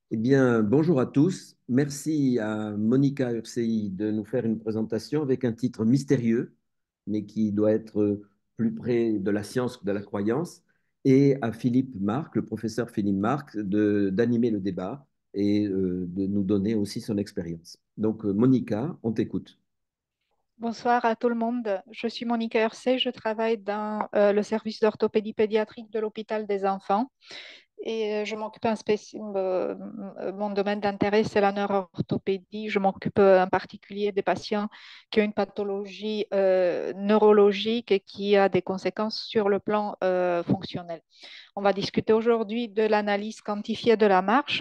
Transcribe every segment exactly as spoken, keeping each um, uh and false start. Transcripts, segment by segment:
Eh bien, bonjour à tous. Merci à Monica Ursi de nous faire une présentation avec un titre mystérieux, mais qui doit être plus près de la science que de la croyance, et à Philippe Marc, le professeur Philippe Marc, de, d'animer le débat et euh, de nous donner aussi son expérience. Donc, euh, Monica, on t'écoute. Bonsoir à tout le monde. Je suis Monica Hersey. Je travaille dans euh, le service d'orthopédie pédiatrique de l'hôpital des enfants et euh, je m'occupe un spéci- euh, euh, mon domaine d'intérêt, c'est la neuroorthopédie. Je m'occupe euh, en particulier des patients qui ont une pathologie euh, neurologique et qui a des conséquences sur le plan euh, fonctionnel. On va discuter aujourd'hui de l'analyse quantifiée de la marche.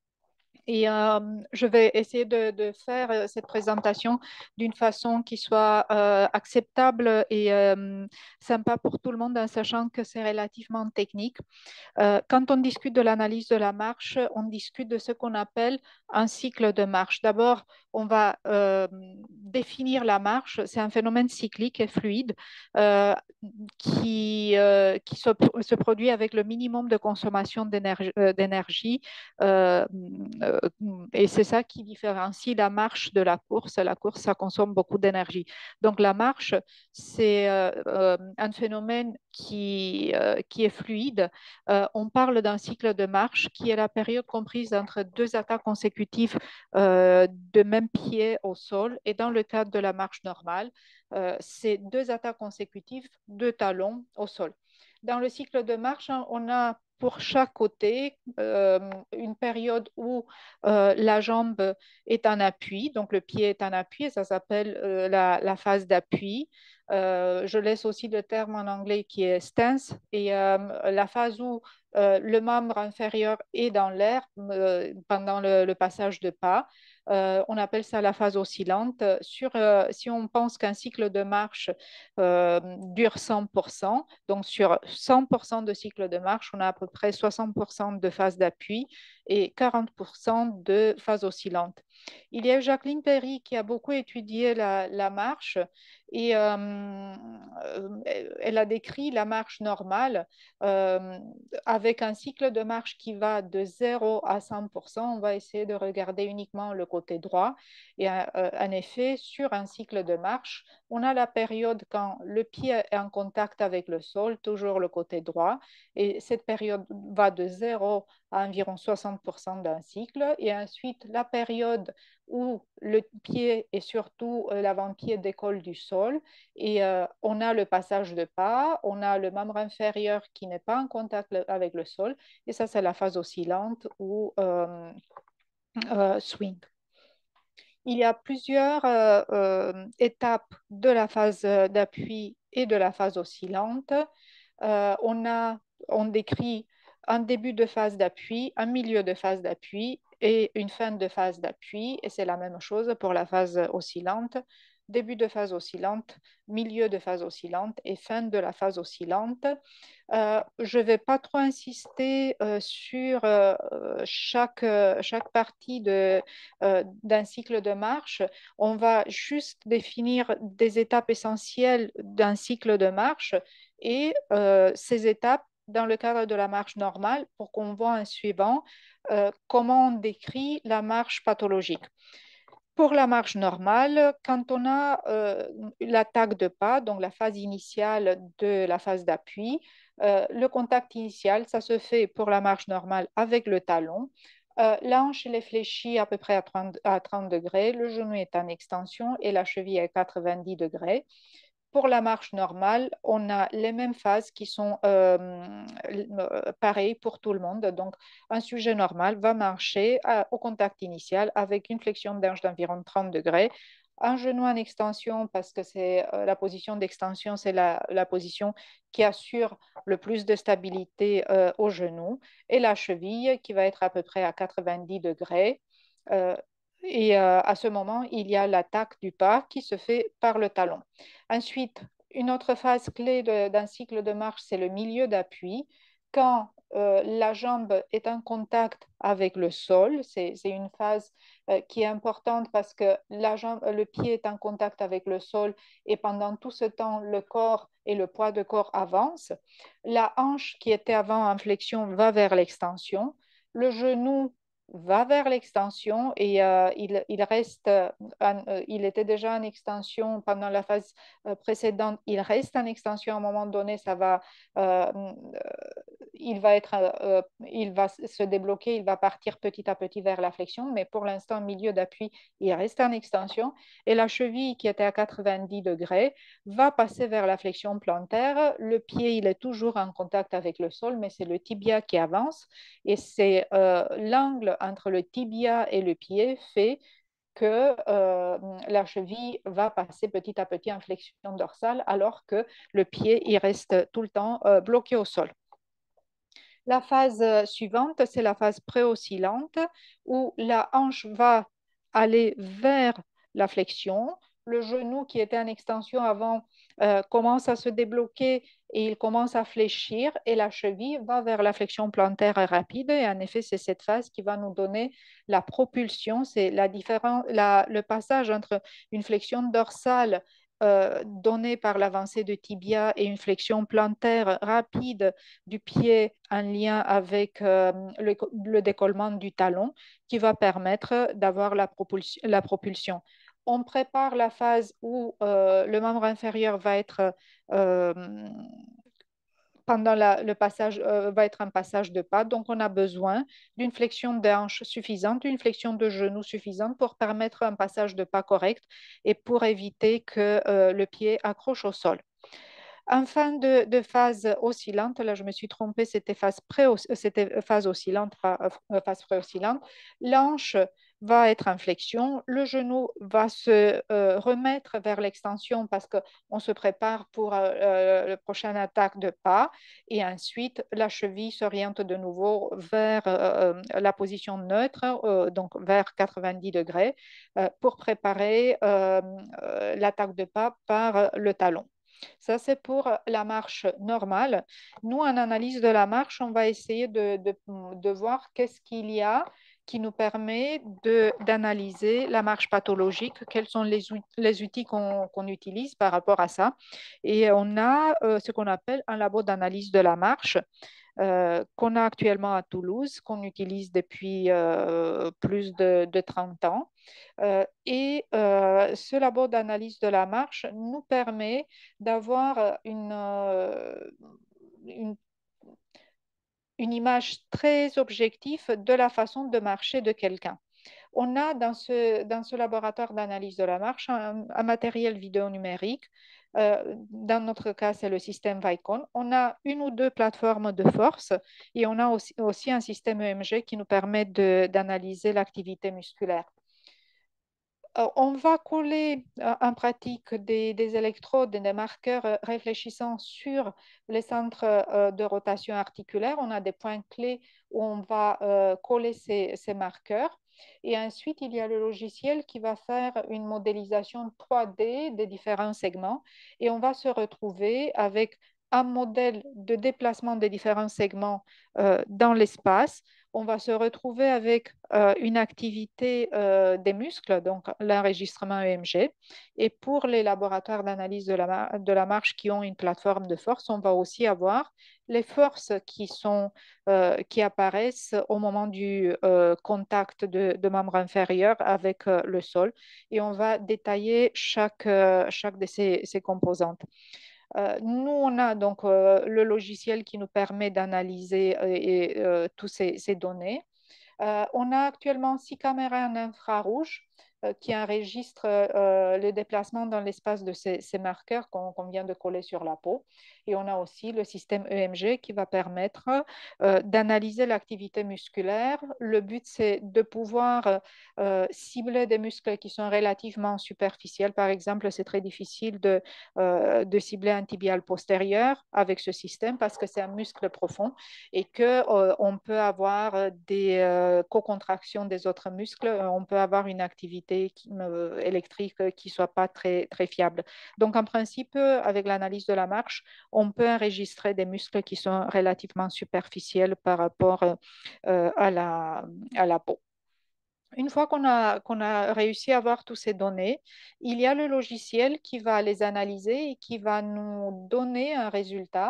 Et euh, je vais essayer de, de faire euh, cette présentation d'une façon qui soit euh, acceptable et euh, sympa pour tout le monde, en sachant que c'est relativement technique. Euh, quand on discute de l'analyse de la marche, on discute de ce qu'on appelle un cycle de marche. D'abord, on va euh, définir la marche. C'est un phénomène cyclique et fluide euh, qui, euh, qui se, se, produit avec le minimum de consommation d'énergie. Euh, d'énergie euh, euh, et c'est ça qui différencie la marche de la course. La course, ça consomme beaucoup d'énergie. Donc la marche, c'est euh, euh, un phénomène qui, euh, qui est fluide. Euh, on parle d'un cycle de marche qui est la période comprise entre deux attaques consécutives euh, de même pied au sol. Et dans le cadre de la marche normale, euh, c'est deux attaques consécutives, deux talons au sol. Dans le cycle de marche, hein, on a pour chaque côté euh, une période où euh, la jambe est en appui, donc le pied est en appui, et ça s'appelle euh, la, la phase d'appui. Euh, je laisse aussi le terme en anglais qui est stance, et euh, la phase où euh, le membre inférieur est dans l'air euh, pendant le, le, passage de pas. Euh, on appelle ça la phase oscillante. Sur, euh, si on pense qu'un cycle de marche euh, dure cent pour cent, donc sur cent pour cent de cycle de marche, on a à peu près soixante pour cent de phase d'appui et quarante pour cent de phase oscillante. Il y a Jacqueline Perry qui a beaucoup étudié la, la marche et euh, elle a décrit la marche normale euh, avec un cycle de marche qui va de zéro à cent pour cent. On va essayer de regarder uniquement le côté droit. Et euh, en effet, sur un cycle de marche, on a la période quand le pied est en contact avec le sol, toujours le côté droit. Et cette période va de zéro à environ soixante pour cent d'un cycle. Et ensuite, la période où le pied et surtout euh, l'avant-pied décolle du sol et euh, on a le passage de pas, on a le membre inférieur qui n'est pas en contact avec le sol et ça c'est la phase oscillante ou euh, euh, swing. Il y a plusieurs euh, euh, étapes de la phase d'appui et de la phase oscillante. Euh, on a, on décrit un début de phase d'appui, un milieu de phase d'appui et une fin de phase d'appui. Et c'est la même chose pour la phase oscillante. Début de phase oscillante, milieu de phase oscillante et fin de la phase oscillante. Euh, je ne vais pas trop insister euh, sur euh, chaque, euh, chaque partie de, euh, d'un cycle de marche. On va juste définir des étapes essentielles d'un cycle de marche et euh, ces étapes dans le cadre de la marche normale pour qu'on voit en suivant euh, comment on décrit la marche pathologique. Pour la marche normale, quand on a euh, l'attaque de pas, donc la phase initiale de la phase d'appui, euh, le contact initial, ça se fait pour la marche normale avec le talon. Euh, la hanche elle est fléchie à peu près à trente, à trente degrés, le genou est en extension et la cheville est à quatre-vingt-dix degrés. Pour la marche normale, on a les mêmes phases qui sont euh, euh, pareilles pour tout le monde. Donc, un sujet normal va marcher à- au contact initial avec une flexion de hanche d'environ trente degrés, un genou en extension parce que c'est euh, la position d'extension, c'est la, la position qui assure le plus de stabilité euh, au genou, et la cheville qui va être à peu près à quatre-vingt-dix degrés. Euh, et euh, à ce moment, il y a l'attaque du pas qui se fait par le talon. Ensuite, une autre phase clé d'un cycle de marche, c'est le milieu d'appui. Quand euh, la jambe est en contact avec le sol, c'est une phase euh, qui est importante parce que la jambe, le pied est en contact avec le sol et pendant tout ce temps, le corps et le poids de corps avancent. La hanche qui était avant en flexion va vers l'extension. Le genou va vers l'extension et euh, il, il reste, euh, en- euh, il était déjà en extension pendant la phase euh, précédente, il reste en extension à un moment donné, ça va, euh, euh, il va être, euh, il va se débloquer, il va partir petit à petit vers la flexion, mais pour l'instant, milieu d'appui, il reste en extension et la cheville qui était à quatre-vingt-dix degrés va passer vers la flexion plantaire. Le pied, il est toujours en contact avec le sol, mais c'est le tibia qui avance et c'est euh, l'angle entre le tibia et le pied fait que euh, la cheville va passer petit à petit en flexion dorsale alors que le pied il reste tout le temps euh, bloqué au sol. La phase euh, suivante, c'est la phase pré-oscillante où la hanche va aller vers la flexion. Le genou qui était en extension avant euh, commence à se débloquer et il commence à fléchir et la cheville va vers la flexion plantaire rapide. Et en effet, c'est cette phase qui va nous donner la propulsion. C'est la différence, la, le passage entre une flexion dorsale euh, donnée par l'avancée de tibia et une flexion plantaire rapide du pied en lien avec euh, le, le, décollement du talon qui va permettre d'avoir la propulsion, la propulsion. On prépare la phase où euh, le membre inférieur va être euh, pendant la, le passage euh, va être un passage de pas. Donc, on a besoin d'une flexion de hanche suffisante, d'une flexion de genou suffisante pour permettre un passage de pas correct et pour éviter que euh, le pied accroche au sol. En fin de, de phase oscillante, là je me suis trompée, c'était phase, pré c'était phase oscillante, pas euh, phase pré-oscillante, l'hanche va être en flexion, le genou va se euh, remettre vers l'extension parce qu'on se prépare pour euh, euh, la prochaine attaque de pas et ensuite la cheville s'oriente de nouveau vers euh, la position neutre, euh, donc vers quatre-vingt-dix degrés, euh, pour préparer euh, euh, l'attaque de pas par le talon. Ça, c'est pour la marche normale. Nous, en analyse de la marche, on va essayer de, de, de voir qu'est-ce qu'il y a qui nous permet d'analyser la marche pathologique, quels sont les, les outils qu'on qu'on utilise par rapport à ça. Et on a euh, ce qu'on appelle un labo d'analyse de la marche euh, qu'on a actuellement à Toulouse, qu'on utilise depuis euh, plus de, de trente ans. Euh, et euh, ce labo d'analyse de la marche nous permet d'avoir une, euh, une, une image très objective de la façon de marcher de quelqu'un. On a dans ce, dans ce laboratoire d'analyse de la marche un, un matériel vidéo numérique. Euh, dans notre cas, c'est le système Vicon. On a une ou deux plateformes de force et on a aussi, aussi un système E M G qui nous permet d'analyser l'activité musculaire. Euh, on va coller euh, en pratique des, des électrodes et des marqueurs euh, réfléchissant sur les centres euh, de rotation articulaire. On a des points clés où on va euh, coller ces, ces marqueurs. Et ensuite, il y a le logiciel qui va faire une modélisation trois D des différents segments. Et on va se retrouver avec un modèle de déplacement des différents segments euh, dans l'espace. On va se retrouver avec euh, une activité euh, des muscles, donc l'enregistrement E M G. Et pour les laboratoires d'analyse de la, de la marche qui ont une plateforme de force, on va aussi avoir les forces qui, sont, euh, qui apparaissent au moment du euh, contact de, de membres inférieurs avec euh, le sol. Et on va détailler chaque, euh, chaque de ces, ces composantes. Euh, nous, on a donc euh, le logiciel qui nous permet d'analyser euh, toutes ces, ces données. Euh, on a actuellement six caméras en infrarouge euh, qui enregistrent euh, le déplacement dans l'espace de ces, ces marqueurs qu'on qu'on vient de coller sur la peau. Et on a aussi le système E M G qui va permettre euh, d'analyser l'activité musculaire. Le but, c'est de pouvoir euh, cibler des muscles qui sont relativement superficiels. Par exemple, c'est très difficile de, euh, de cibler un tibial postérieur avec ce système parce que c'est un muscle profond et qu'on euh, peut avoir des euh, co-contractions des autres muscles, on peut avoir une activité qui, euh, électrique qui ne soit pas très, très fiable. Donc, en principe, avec l'analyse de la marche, on peut enregistrer des muscles qui sont relativement superficiels par rapport euh, à la, à la peau. Une fois qu'on a, qu'on a réussi à avoir toutes ces données, il y a le logiciel qui va les analyser et qui va nous donner un résultat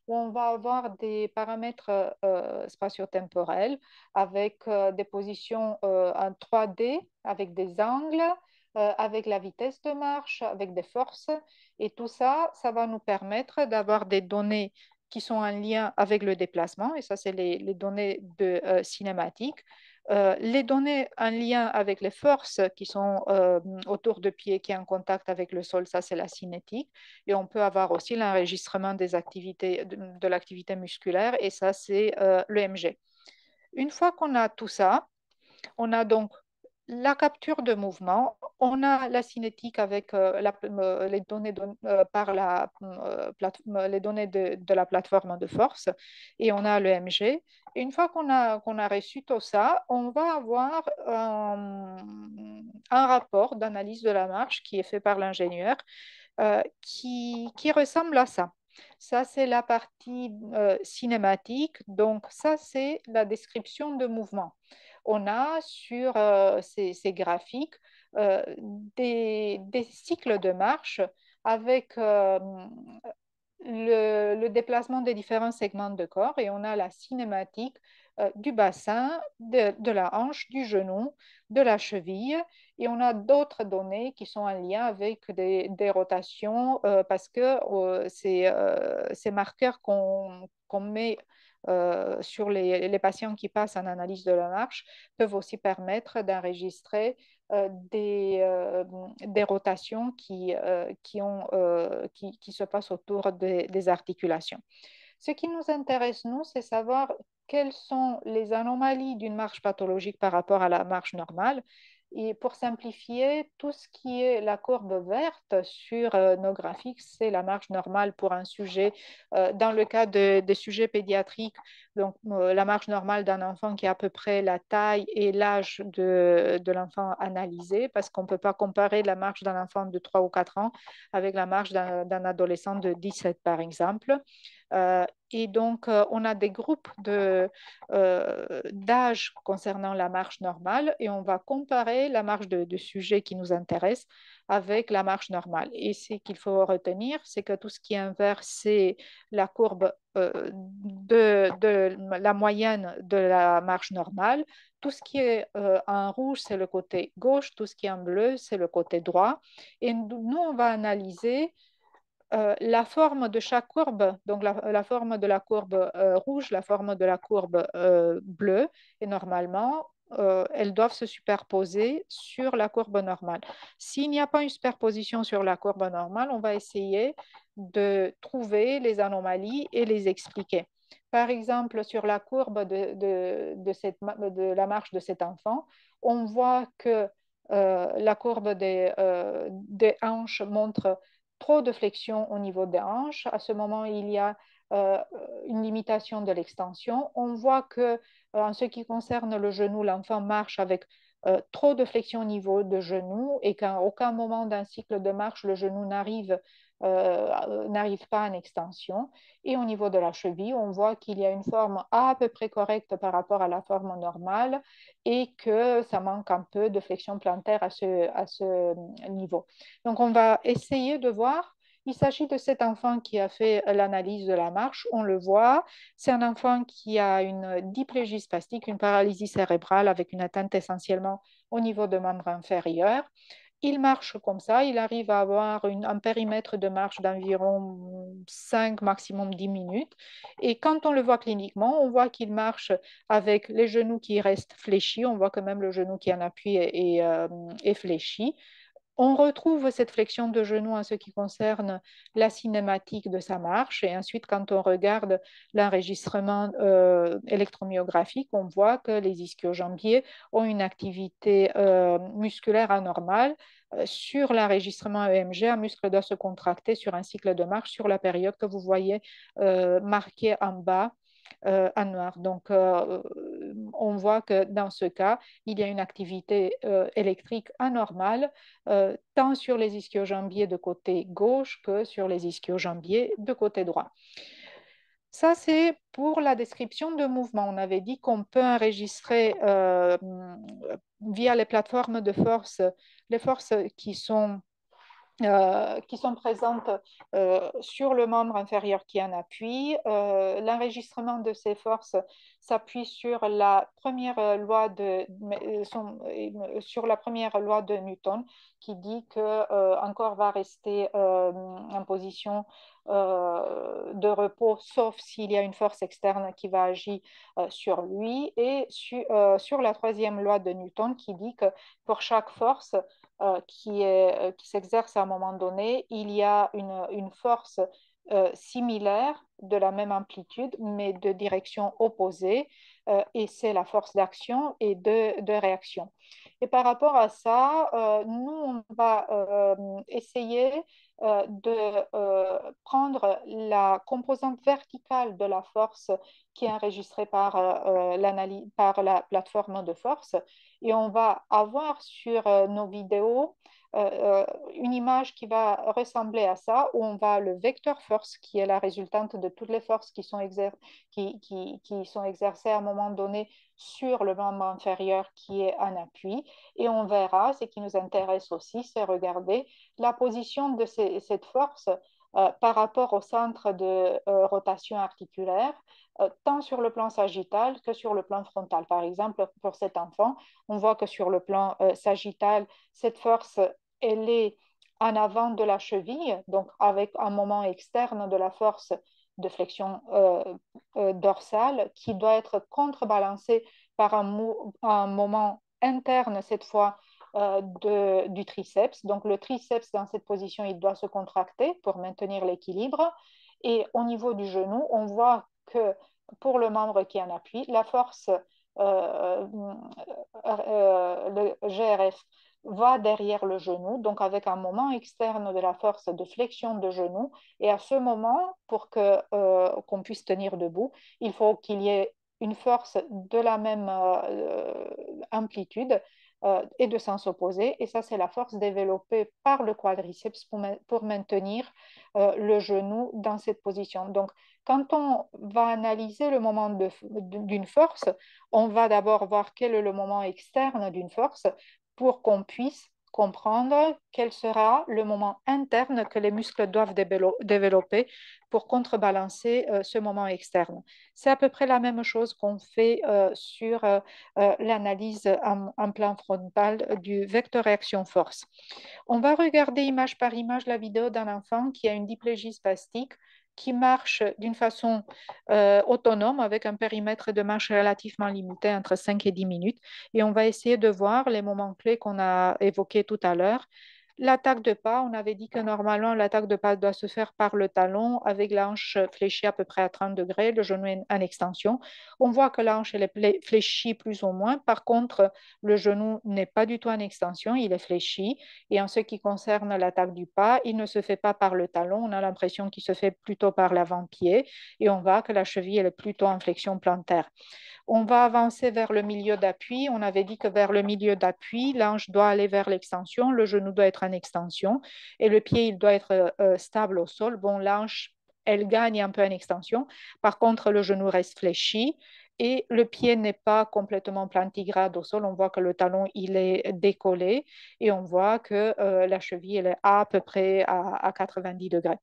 où on va avoir des paramètres euh, spatio-temporels avec euh, des positions euh, en trois D, avec des angles, euh, avec la vitesse de marche, avec des forces. Et tout ça, ça va nous permettre d'avoir des données qui sont en lien avec le déplacement. Et ça, c'est les, les données de euh, cinématique. Euh, les données en lien avec les forces qui sont euh, autour de pieds qui sont en contact avec le sol, ça c'est la cinétique. Et on peut avoir aussi l'enregistrement des activités, de, de l'activité musculaire et ça c'est euh, l'E M G. Une fois qu'on a tout ça, on a donc la capture de mouvement, on a la cinétique avec euh, la, euh, les données de, euh, par la, euh, plate, les données de, de, la plateforme de force et on a le M G. Et une fois qu'on a, qu'on a reçu tout ça, on va avoir un, un rapport d'analyse de la marche qui est fait par l'ingénieur euh, qui, qui ressemble à ça. Ça, c'est la partie euh, cinématique. Donc, ça, c'est la description de mouvement. On a sur euh, ces, ces, graphiques euh, des, des, cycles de marche avec euh, le, le, déplacement des différents segments de corps et on a la cinématique euh, du bassin, de, de, la hanche, du genou, de la cheville et on a d'autres données qui sont en lien avec des, des rotations euh, parce que euh, ces, euh, ces marqueurs qu'on qu'on met euh, sur les, les, patients qui passent en analyse de la marche peuvent aussi permettre d'enregistrer euh, des, euh, des rotations qui, euh, qui, ont, euh, qui, qui, se passent autour des, des articulations. Ce qui nous intéresse, nous, c'est savoir quelles sont les anomalies d'une marche pathologique par rapport à la marche normale. Et pour simplifier, tout ce qui est la courbe verte sur euh, nos graphiques, c'est la marche normale pour un sujet. Euh, dans le cas de, des sujets pédiatriques, donc euh, la marche normale d'un enfant qui a à peu près la taille et l'âge de, de l'enfant analysé, parce qu'on ne peut pas comparer la marche d'un enfant de trois ou quatre ans avec la marche d'un adolescent de dix-sept, par exemple. Euh, et donc, euh, on a des groupes de, euh, d'âge concernant la marche normale et on va comparer la marche de, de sujet qui nous intéresse avec la marche normale. Et ce qu'il faut retenir, c'est que tout ce qui est inverse, c'est la courbe euh, de, de, la moyenne de la marche normale. Tout ce qui est euh, en rouge, c'est le côté gauche. Tout ce qui est en bleu, c'est le côté droit. Et nous, on va analyser euh, la forme de chaque courbe, donc la, la forme de la courbe euh, rouge, la forme de la courbe euh, bleue, et normalement, euh, elles doivent se superposer sur la courbe normale. S'il n'y a pas une superposition sur la courbe normale, on va essayer de trouver les anomalies et les expliquer. Par exemple, sur la courbe de, de, de, cette, de la marche de cet enfant, on voit que euh, la courbe des, euh, des hanches montre trop de flexion au niveau des hanches. À ce moment, il y a euh, une limitation de l'extension. On voit que, euh, en ce qui concerne le genou, l'enfant marche avec euh, trop de flexion au niveau de genou et qu'à aucun moment d'un cycle de marche, le genou n'arrive euh, n'arrive pas en extension. Et au niveau de la cheville, on voit qu'il y a une forme à peu près correcte par rapport à la forme normale et que ça manque un peu de flexion plantaire à ce, à ce niveau. Donc, on va essayer de voir. Il s'agit de cet enfant qui a fait l'analyse de la marche. On le voit. C'est un enfant qui a une diplégie spastique, une paralysie cérébrale avec une atteinte essentiellement au niveau de membre inférieur. Il marche comme ça, il arrive à avoir une, un périmètre de marche d'environ cinq, maximum dix minutes. Et quand on le voit cliniquement, on voit qu'il marche avec les genoux qui restent fléchis. On voit que même le genou qui est en appui est, est, euh, est fléchi. On retrouve cette flexion de genou en ce qui concerne la cinématique de sa marche. Et ensuite, quand on regarde l'enregistrement euh, électromyographique, on voit que les ischio-jambiers ont une activité euh, musculaire anormale. Euh, sur l'enregistrement E M G, un muscle doit se contracter sur un cycle de marche sur la période que vous voyez euh, marquée en bas euh, en noir. Donc, euh, on voit que dans ce cas, il y a une activité euh, électrique anormale, euh, tant sur les ischio-jambiers de côté gauche que sur les ischio-jambiers de côté droit. Ça, c'est pour la description de mouvement. On avait dit qu'on peut enregistrer euh, via les plateformes de force les forces qui sont euh, qui sont présentes euh, sur le membre inférieur qui en appuie. Euh, l'enregistrement de ces forces s'appuie sur la première loi de, son, sur la première loi de Newton qui dit que euh, un corps va rester euh, en position euh, de repos sauf s'il y a une force externe qui va agir euh, sur lui, et su, euh, sur la troisième loi de Newton qui dit que pour chaque force euh, qui est, euh, qui s'exerce à un moment donné, il y a une, une force euh, similaire de la même amplitude, mais de direction opposée, euh, et c'est la force d'action et de, de réaction. Et par rapport à ça, euh, nous, on va euh, essayer euh, de euh, prendre la composante verticale de la force qui est enregistrée par, euh, l'analyse, par la plateforme de force, et on va avoir sur euh, nos vidéos euh, euh, une image qui va ressembler à ça, où on va le vecteur force, qui est la résultante de toutes les forces qui sont, exer qui, qui, qui sont exercées à un moment donné sur le membre inférieur qui est en appui. Et on verra, ce qui nous intéresse aussi, c'est regarder la position de ces, cette force euh, par rapport au centre de euh, rotation articulaire, euh, tant sur le plan sagittal que sur le plan frontal. Par exemple, pour cet enfant, on voit que sur le plan euh, sagittal, cette force, elle est en avant de la cheville, donc avec un moment externe de la force de flexion euh, euh, dorsale qui doit être contrebalancé par un, mo un moment interne, cette fois, euh, de, du triceps. Donc le triceps, dans cette position, il doit se contracter pour maintenir l'équilibre. Et au niveau du genou, on voit que pour le membre qui en appuie, la force, euh, euh, le G R F, va derrière le genou, donc avec un moment externe de la force de flexion de genou. Et à ce moment, pour que, euh, qu'on puisse tenir debout, il faut qu'il y ait une force de la même euh, amplitude euh, et de sens opposé. Et ça, c'est la force développée par le quadriceps pour, ma pour maintenir euh, le genou dans cette position. Donc, quand on va analyser le moment d'une force, on va d'abord voir quel est le moment externe d'une force pour qu'on puisse comprendre quel sera le moment interne que les muscles doivent développer pour contrebalancer euh, ce moment externe. C'est à peu près la même chose qu'on fait euh, sur euh, euh, l'analyse en, en, plan frontal du vecteur réaction-force. On va regarder image par image la vidéo d'un enfant qui a une diplégie spastique, qui marche d'une façon euh, autonome avec un périmètre de marche relativement limité entre cinq et dix minutes. Et on va essayer de voir les moments clés qu'on a évoqués tout à l'heure. L'attaque de pas, on avait dit que normalement l'attaque de pas doit se faire par le talon avec la hanche fléchie à peu près à trente degrés, le genou en extension. On voit que la hanche elle est fléchie plus ou moins. Par contre, le genou n'est pas du tout en extension, il est fléchi. Et en ce qui concerne l'attaque du pas, il ne se fait pas par le talon, on a l'impression qu'il se fait plutôt par l'avant-pied, et on voit que la cheville elle est plutôt en flexion plantaire. On va avancer vers le milieu d'appui. On avait dit que vers le milieu d'appui, l'ange doit aller vers l'extension, le genou doit être en extension et le pied, il doit être euh, stable au sol. Bon, l'ange, elle gagne un peu en extension. Par contre, le genou reste fléchi et le pied n'est pas complètement plantigrade au sol. On voit que le talon, il est décollé et on voit que euh, la cheville, elle est à peu près à, à quatre-vingt-dix degrés.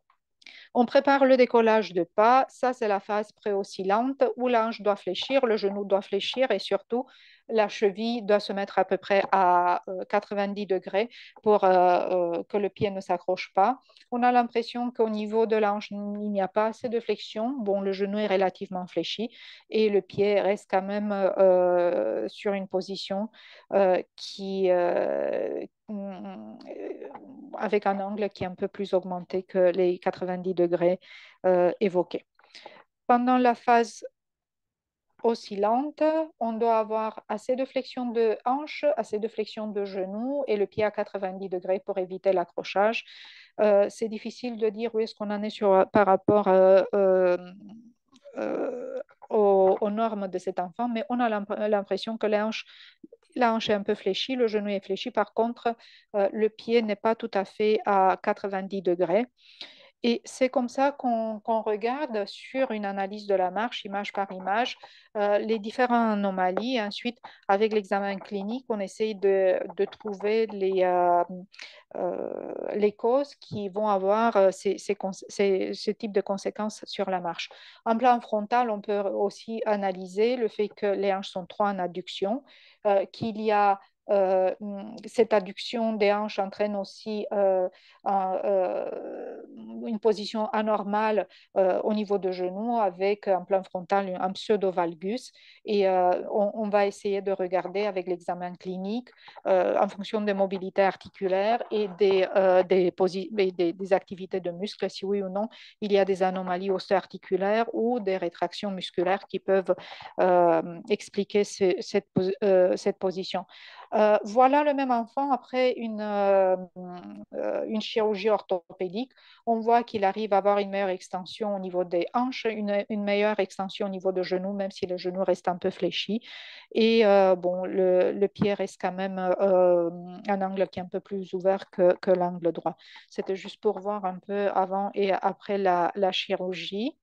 On prépare le décollage de pas. Ça, c'est la phase pré-oscillante où l'ange doit fléchir, le genou doit fléchir et surtout, la cheville doit se mettre à peu près à euh, quatre-vingt-dix degrés pour euh, euh, que le pied ne s'accroche pas. On a l'impression qu'au niveau de l'ange, il n'y a pas assez de flexion. Bon, le genou est relativement fléchi et le pied reste quand même euh, sur une position euh, qui, euh, avec un angle qui est un peu plus augmenté que les quatre-vingt-dix degrés euh, évoqués. Pendant la phase oscillante, on doit avoir assez de flexion de hanche, assez de flexion de genou et le pied à quatre-vingt-dix degrés pour éviter l'accrochage. Euh, c'est difficile de dire où est-ce qu'on en est sur, par rapport euh, euh, euh, aux, aux, normes de cet enfant, mais on a l'impression que la hanche, la hanche est un peu fléchie, le genou est fléchi. Par contre, euh, le pied n'est pas tout à fait à quatre-vingt-dix degrés. Et c'est comme ça qu'on qu'on regarde sur une analyse de la marche, image par image, euh, les différentes anomalies. Ensuite, avec l'examen clinique, on essaye de, de trouver les, euh, euh, les causes qui vont avoir euh, ces, ces, ces, ce type de conséquences sur la marche. En plan frontal, on peut aussi analyser le fait que les hanches sont trop en adduction, euh, qu'il y a euh, cette adduction des hanches entraîne aussi euh, un, euh, une position anormale euh, au niveau de genou avec un plan frontal, un pseudo-valgus. Et euh, on, on, va essayer de regarder avec l'examen clinique euh, en fonction des mobilités articulaires et des, euh, des, des, des, activités de muscles, si oui ou non il y a des anomalies osso-articulaires ou des rétractions musculaires qui peuvent euh, expliquer ce, cette, euh, cette position. Euh, voilà le même enfant après une, euh, une chirurgie orthopédique. On voit qu'il arrive à avoir une meilleure extension au niveau des hanches, une, une meilleure extension au niveau de genou, même si le genou reste un peu fléchi. Et euh, bon, le, le, pied reste quand même euh, un angle qui est un peu plus ouvert que, que l'angle droit. C'était juste pour voir un peu avant et après la, la chirurgie.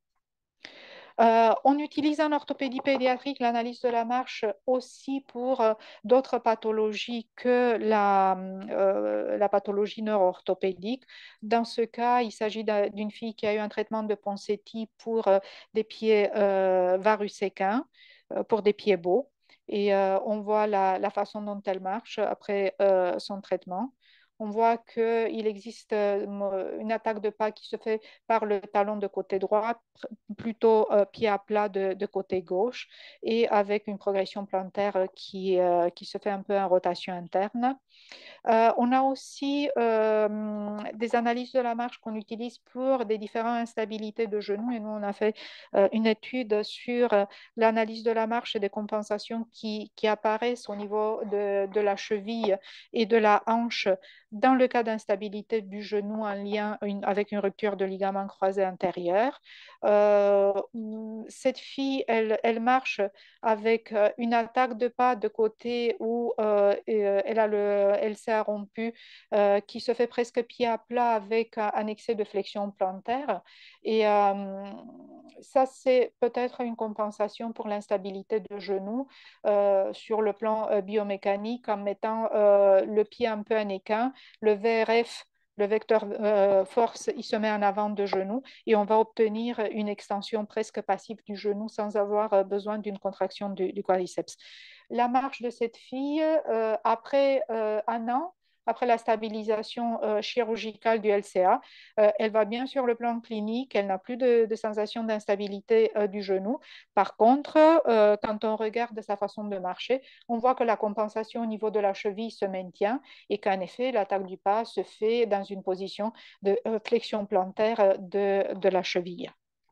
Euh, on utilise en orthopédie pédiatrique l'analyse de la marche aussi pour euh, d'autres pathologies que la, euh, la pathologie neuro-orthopédique. Dans ce cas, il s'agit d'une fille qui a eu un traitement de Ponseti pour euh, des pieds euh, varus-séquins, euh, pour des pieds beaux. Et euh, on voit la, la, façon dont elle marche après euh, son traitement. On voit qu'il existe euh, une attaque de pas qui se fait par le talon de côté droit, plutôt euh, pied à plat de, de, côté gauche et avec une progression plantaire qui, euh, qui se fait un peu en rotation interne. Euh, on a aussi euh, des analyses de la marche qu'on utilise pour des différentes instabilités de genoux. Et nous, on a fait euh, une étude sur euh, l'analyse de la marche et des compensations qui, qui apparaissent au niveau de, de, la cheville et de la hanche dans le cas d'instabilité du genou en lien une, avec une rupture de ligament croisé antérieur. Euh, cette fille, elle, elle marche avec une attaque de pas de côté où euh, elle, a le, elle s'est rompue, euh, qui se fait presque pied à plat avec un excès de flexion plantaire. Et euh, ça, c'est peut-être une compensation pour l'instabilité de genou euh, sur le plan euh, biomécanique en mettant euh, le pied un peu en équin, le V R F le vecteur euh, force, il se met en avant de genou et on va obtenir une extension presque passive du genou sans avoir besoin d'une contraction du, du, quadriceps. La marche de cette fille, euh, après euh, un an, après la stabilisation euh, chirurgicale du L C A, euh, elle va bien sur le plan clinique, elle n'a plus de, de sensation d'instabilité euh, du genou. Par contre, euh, quand on regarde sa façon de marcher, on voit que la compensation au niveau de la cheville se maintient et qu'en effet, l'attaque du pas se fait dans une position de flexion plantaire de, de la cheville.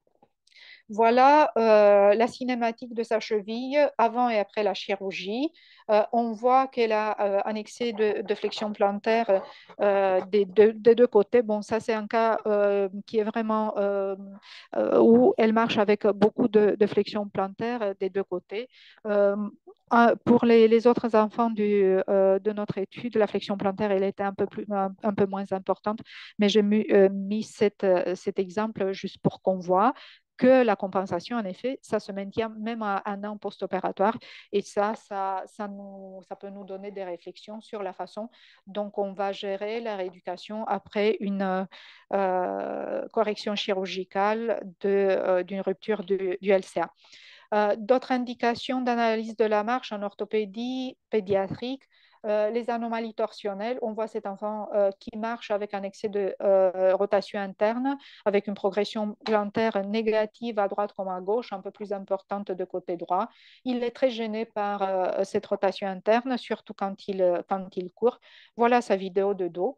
Voilà euh, la cinématique de sa cheville avant et après la chirurgie. Euh, on voit qu'elle a euh, un excès de, de flexion plantaire euh, des, deux, des, deux côtés. Bon, ça, c'est un cas euh, qui est vraiment euh, euh, où elle marche avec beaucoup de, de flexion plantaire des deux côtés. Euh, pour les, les, autres enfants du, euh, de notre étude, la flexion plantaire, elle était un peu, plus, un, un peu moins importante, mais j'ai mis, euh, mis cette, cet exemple juste pour qu'on voit que la compensation, en effet, ça se maintient même à un an post-opératoire. Et ça, ça, ça, nous, ça peut nous donner des réflexions sur la façon dont on va gérer la rééducation après une euh, correction chirurgicale de, d'une rupture du, du L C A. Euh, d'autres indications d'analyse de la marche en orthopédie pédiatrique, euh, les anomalies torsionnelles. On voit cet enfant euh, qui marche avec un excès de euh, rotation interne, avec une progression plantaire négative à droite comme à gauche, un peu plus importante de côté droit. Il est très gêné par euh, cette rotation interne, surtout quand il, quand il court. Voilà sa vidéo de dos.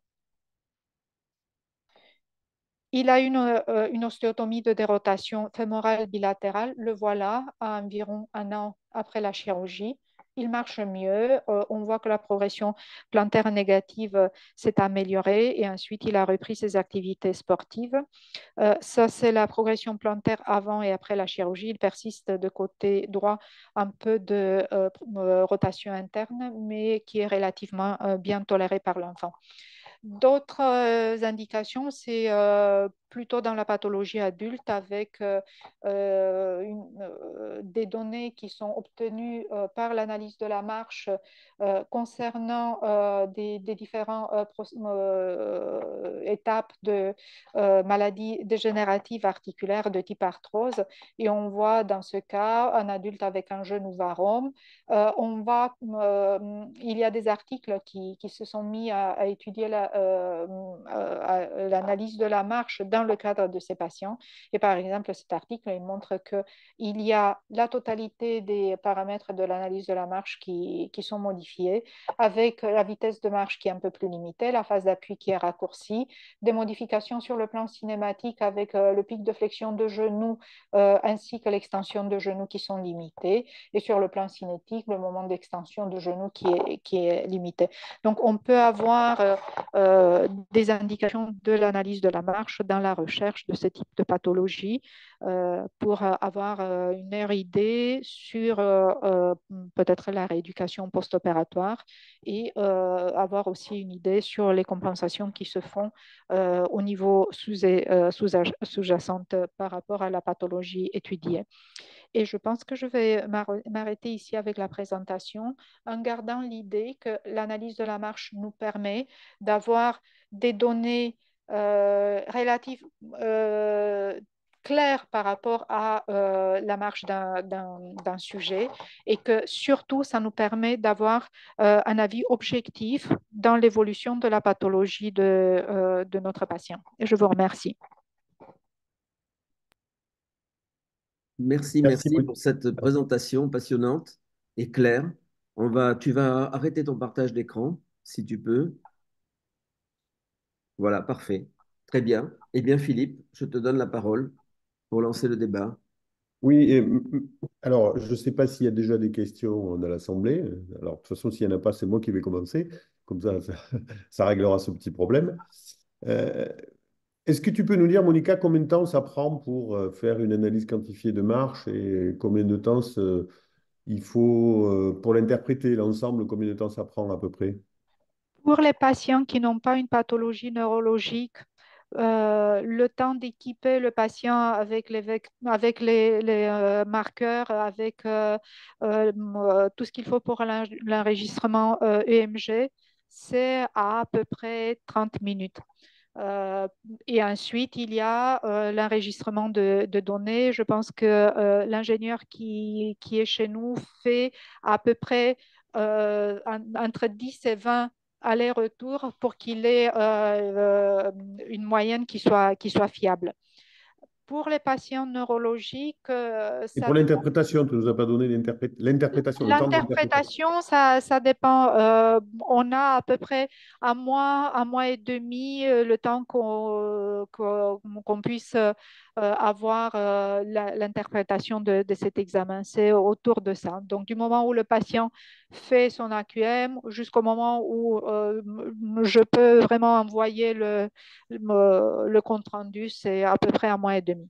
Il a une, euh, une ostéotomie de dérotation fémorale bilatérale. Le voilà à environ un an après la chirurgie. Il marche mieux. Euh, on voit que la progression plantaire négative euh, s'est améliorée et ensuite il a repris ses activités sportives. Euh, ça, c'est la progression plantaire avant et après la chirurgie. Il persiste de côté droit un peu de euh, euh, rotation interne, mais qui est relativement euh, bien tolérée par l'enfant. D'autres euh, indications, c'est euh, plutôt dans la pathologie adulte avec euh, euh, une, euh, des données qui sont obtenues euh, par l'analyse de la marche euh, concernant euh, des, des différentes euh, euh, étapes de euh, maladies dégénératives articulaires de type arthrose. Et on voit dans ce cas un adulte avec un genou varome. Euh, on va, euh, il y a des articles qui, qui se sont mis à, à étudier la, euh, euh, l'analyse de la marche dans le cadre de ces patients. Et par exemple, cet article il montre qu'il y a la totalité des paramètres de l'analyse de la marche qui, qui sont modifiés, avec la vitesse de marche qui est un peu plus limitée, la phase d'appui qui est raccourcie, des modifications sur le plan cinématique avec euh, le pic de flexion de genou euh, ainsi que l'extension de genou qui sont limitées, et sur le plan cinétique, le moment d'extension de genou qui est, qui est limité. Donc, on peut avoir euh, euh, des indications de l'analyse de la marche dans la recherche de ce type de pathologie euh, pour avoir euh, une meilleure idée sur euh, euh, peut-être la rééducation post-opératoire et euh, avoir aussi une idée sur les compensations qui se font euh, au niveau euh, sous-jacente par rapport à la pathologie étudiée. Et je pense que je vais m'arrêter ici avec la présentation en gardant l'idée que l'analyse de la marche nous permet d'avoir des données euh, relatives euh, claires par rapport à euh, la marche d'un sujet et que surtout, ça nous permet d'avoir euh, un avis objectif dans l'évolution de la pathologie de, euh, de notre patient. Et je vous remercie. Merci, Merci, merci Monique. pour cette présentation passionnante et claire. On va, tu vas arrêter ton partage d'écran, si tu peux. Voilà, parfait. Très bien. Eh bien, Philippe, je te donne la parole pour lancer le débat. Oui, et, mm, mm, alors je ne sais pas s'il y a déjà des questions dans l'Assemblée. Alors, de toute façon, s'il n'y en a pas, c'est moi qui vais commencer. Comme ça, ça, ça réglera ce petit problème. Euh, Est-ce que tu peux nous dire, Monica, combien de temps ça prend pour euh, faire une analyse quantifiée de marche et combien de temps ce- il faut euh, pour l'interpréter, l'ensemble, combien de temps ça prend à peu près? Pour les patients qui n'ont pas une pathologie neurologique, euh, le temps d'équiper le patient avec les, vec- avec les, les, euh, marqueurs, avec euh, euh, euh, tout ce qu'il faut pour l'en- l'enregistrement euh, E M G, c'est à peu près trente minutes. Euh, et ensuite, il y a euh, l'enregistrement de, de données. Je pense que euh, l'ingénieur qui, qui est chez nous fait à peu près euh, en- entre dix et vingt allers-retours pour qu'il ait euh, euh, une moyenne qui soit, qui soit fiable. Pour les patients neurologiques, euh, Et ça pour l'interprétation, tu ne nous as pas donné l'interpré- l'interprétation, le temps d'interprétation. L'interprétation, ça, ça dépend. Euh, on a à peu près un mois, un mois et demi, euh, le temps qu'on qu'on, qu'on puisse euh, avoir euh, la- l'interprétation de, de cet examen. C'est autour de ça. Donc, du moment où le patient fait son A Q M jusqu'au moment où euh, je peux vraiment envoyer le, le, le compte rendu, c'est à peu près un mois et demi.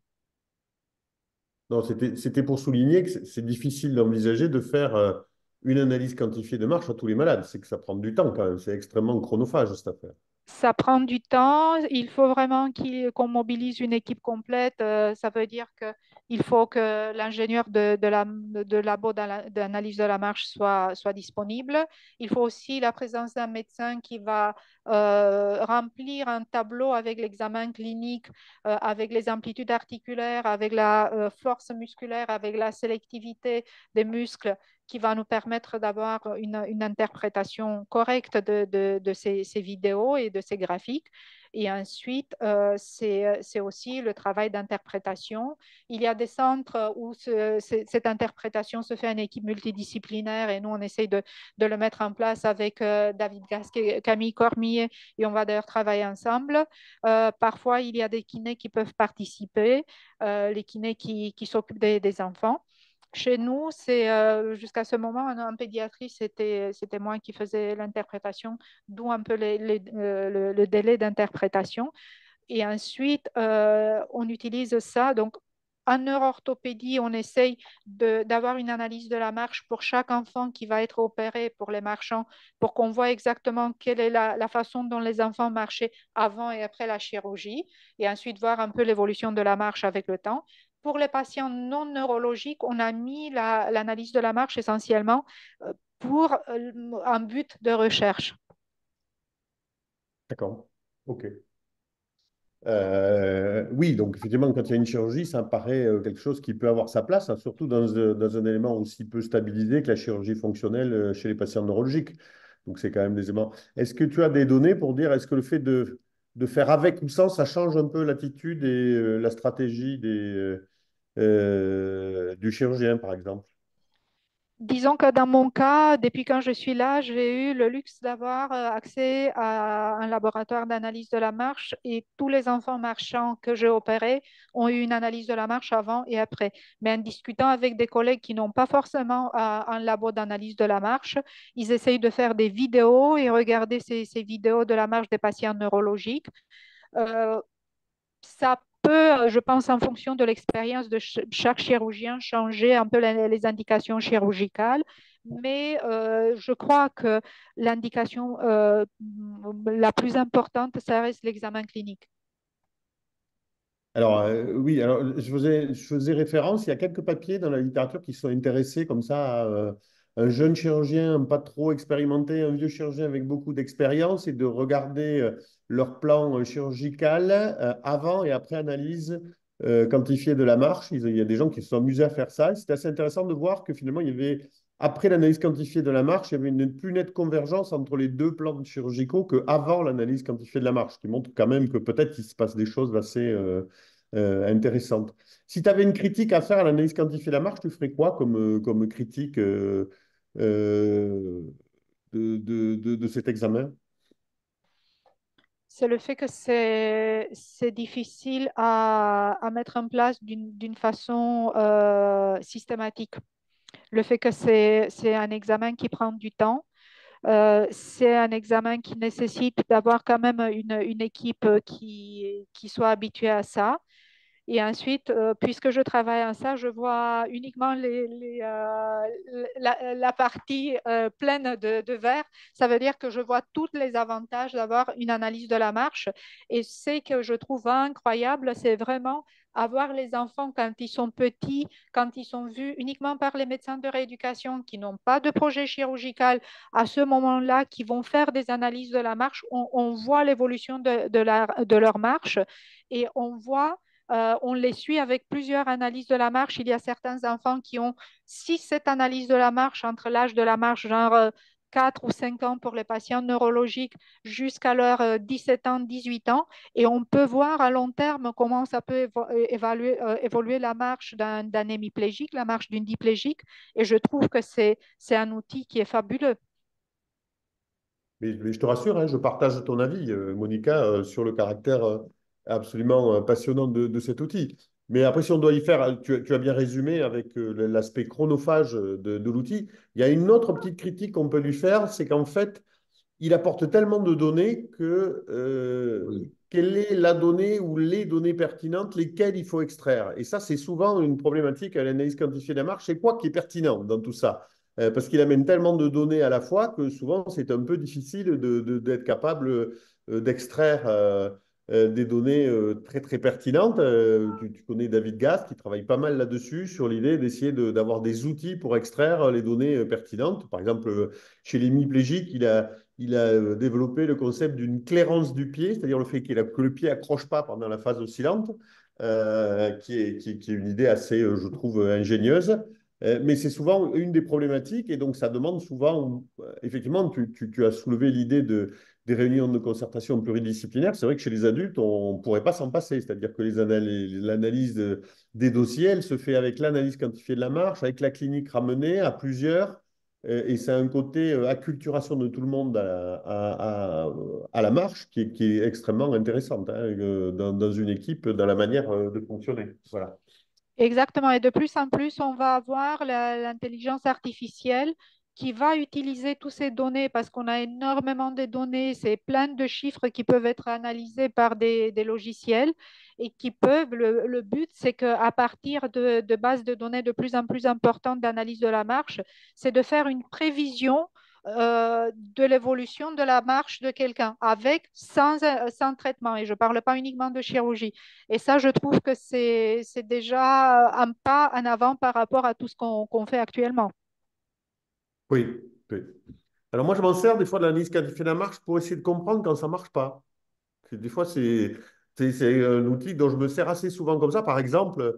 Non, c'était, c'était pour souligner que c'est c'est difficile d'envisager de faire euh, une analyse quantifiée de marche à tous les malades. C'est que ça prend du temps quand même. C'est extrêmement chronophage, cette affaire. Ça prend du temps. Il faut vraiment qu'il- qu'on mobilise une équipe complète. Euh, ça veut dire qu'il faut que l'ingénieur de, de, la, de labo d'ana- d'analyse de la marche soit, soit disponible. Il faut aussi la présence d'un médecin qui va euh, remplir un tableau avec l'examen clinique, euh, avec les amplitudes articulaires, avec la euh, force musculaire, avec la sélectivité des muscles qui va nous permettre d'avoir une, une interprétation correcte de, de, de ces, ces, vidéos et de ces graphiques. Et ensuite, euh, c'est, c'est aussi le travail d'interprétation. Il y a des centres où ce, cette interprétation se fait en équipe multidisciplinaire et nous, on essaye de, de le mettre en place avec euh, David Gasque et Camille Cormier et on va d'ailleurs travailler ensemble. Euh, parfois, il y a des kinés qui peuvent participer, euh, les kinés qui, qui s'occupent des, des enfants. Chez nous, c'est euh, jusqu'à ce moment, en, en pédiatrie, c'était, c'était moi qui faisais l'interprétation, d'où un peu les, les, euh, le, le, délai d'interprétation. Et ensuite, euh, on utilise ça. Donc, en neuroorthopédie, on essaye d'avoir une analyse de la marche pour chaque enfant qui va être opéré pour les marchands, pour qu'on voit exactement quelle est la, la façon dont les enfants marchaient avant et après la chirurgie, et ensuite voir un peu l'évolution de la marche avec le temps. Pour les patients non neurologiques, on a mis l'analyse la, de la marche essentiellement euh, pour euh, un but de recherche. D'accord. OK. Euh, oui, donc effectivement, quand il y a une chirurgie, ça me paraît euh, quelque chose qui peut avoir sa place, hein, surtout dans, euh, dans un élément aussi peu stabilisé que la chirurgie fonctionnelle euh, chez les patients neurologiques. Donc, c'est quand même des éléments. Est-ce que tu as des données pour dire, est-ce que le fait de, de faire avec ou sans, ça change un peu l'attitude et euh, la stratégie des, euh, euh, du chirurgien, par exemple? Disons que dans mon cas, depuis quand je suis là, j'ai eu le luxe d'avoir euh, accès à un laboratoire d'analyse de la marche et tous les enfants marchants que j'ai opérés ont eu une analyse de la marche avant et après. Mais en discutant avec des collègues qui n'ont pas forcément euh, un labo d'analyse de la marche, ils essayent de faire des vidéos et regarder ces, ces vidéos de la marche des patients neurologiques. Euh, Ça peut, je pense, en fonction de l'expérience de ch chaque chirurgien, changer un peu les, les indications chirurgicales. Mais euh, je crois que l'indication euh, la plus importante, ça reste l'examen clinique. Alors, euh, oui, alors je faisais, je faisais référence, il y a quelques papiers dans la littérature qui sont intéressés comme ça à euh, un jeune chirurgien pas trop expérimenté, un vieux chirurgien avec beaucoup d'expérience et de regarder euh, leur plan euh, chirurgical euh, avant et après analyse euh, quantifiée de la marche. Il y a des gens qui se sont amusés à faire ça. Et c'était assez intéressant de voir que finalement, il y avait, après l'analyse quantifiée de la marche, il y avait une plus nette convergence entre les deux plans chirurgicaux qu'avant l'analyse quantifiée de la marche, ce qui montre quand même que peut-être il se passe des choses assez euh, euh, intéressante. Si tu avais une critique à faire à l'analyse quantifiée de la marche, tu ferais quoi comme, euh, comme critique euh, euh, de, de, de, de cet examen? C'est le fait que c'est c'est difficile à, à mettre en place d'une d'une façon euh, systématique. Le fait que c'est c'est un examen qui prend du temps. Euh, c'est un examen qui nécessite d'avoir quand même une, une équipe qui, qui soit habituée à ça. Et ensuite, euh, puisque je travaille en ça, je vois uniquement les, les, euh, la, la, partie euh, pleine de, de verre. Ça veut dire que je vois tous les avantages d'avoir une analyse de la marche. Et ce que je trouve incroyable, c'est vraiment avoir les enfants quand ils sont petits, quand ils sont vus uniquement par les médecins de rééducation qui n'ont pas de projet chirurgical, à ce moment-là, qui vont faire des analyses de la marche, on, on voit l'évolution de, de, la, de leur marche et on voit euh, on les suit avec plusieurs analyses de la marche. Il y a certains enfants qui ont six sept analyses de la marche entre l'âge de la marche, genre euh, quatre ou cinq ans pour les patients neurologiques, jusqu'à leurs euh, dix-sept ans, dix-huit ans. Et on peut voir à long terme comment ça peut évo évaluer, euh, évoluer la marche d'un hémiplégique, la marche d'une diplégique. Et je trouve que c'est un outil qui est fabuleux. Mais, mais je te rassure, hein, je partage ton avis, euh, Monica, euh, sur le caractère euh, absolument euh, passionnant de, de cet outil. Mais après, si on doit y faire, tu, tu as bien résumé avec euh, l'aspect chronophage de, de l'outil. Il y a une autre petite critique qu'on peut lui faire, c'est qu'en fait, il apporte tellement de données que euh, Oui, quelle est la donnée ou les données pertinentes, lesquelles il faut extraire. Et ça, c'est souvent une problématique à l'analyse quantifiée de la marche. C'est quoi qui est pertinent dans tout ça? Euh, parce qu'il amène tellement de données à la fois que souvent, c'est un peu difficile de, de, d'être capable euh, d'extraire euh, euh, des données euh, très, très pertinentes. Euh, tu, tu, connais David Gass qui travaille pas mal là-dessus, sur l'idée d'essayer de, d'avoir des outils pour extraire les données euh, pertinentes. Par exemple, chez les hémiplégiques, il a il a euh, développé le concept d'une clairance du pied, c'est-à-dire le fait que le pied accroche pas pendant la phase oscillante, euh, qui, est, qui, qui, est, une idée assez, euh, je trouve, ingénieuse. Euh, mais c'est souvent une des problématiques et donc ça demande souvent, euh, effectivement, tu, tu, tu as soulevé l'idée de, des réunions de concertation pluridisciplinaires. C'est vrai que chez les adultes, on ne pourrait pas s'en passer, c'est-à-dire que l'analyse de, des dossiers, elle se fait avec l'analyse quantifiée de la marche, avec la clinique ramenée à plusieurs. Et c'est un côté euh, acculturation de tout le monde à, à, à, à la marche qui est, qui est extrêmement intéressante hein, euh, dans, dans, une équipe, dans la manière euh, de fonctionner. Voilà. Exactement. Et de plus en plus, on va avoir l'intelligence artificielle qui va utiliser toutes ces données parce qu'on a énormément de données, c'est plein de chiffres qui peuvent être analysés par des, des logiciels et qui peuvent, le, le but, c'est qu'à partir de, de bases de données de plus en plus importantes d'analyse de la marche, c'est de faire une prévision euh, de l'évolution de la marche de quelqu'un avec, sans, sans traitement. Et je ne parle pas uniquement de chirurgie. Et ça, je trouve que c'est c'est déjà un pas en avant par rapport à tout ce qu'on qu'on fait actuellement. Oui, oui. Alors moi, je m'en sers des fois de l'analyse quantifiée de la marche pour essayer de comprendre quand ça ne marche pas. C'est- Des fois, c'est c'est- c'est un outil dont je me sers assez souvent comme ça. Par exemple,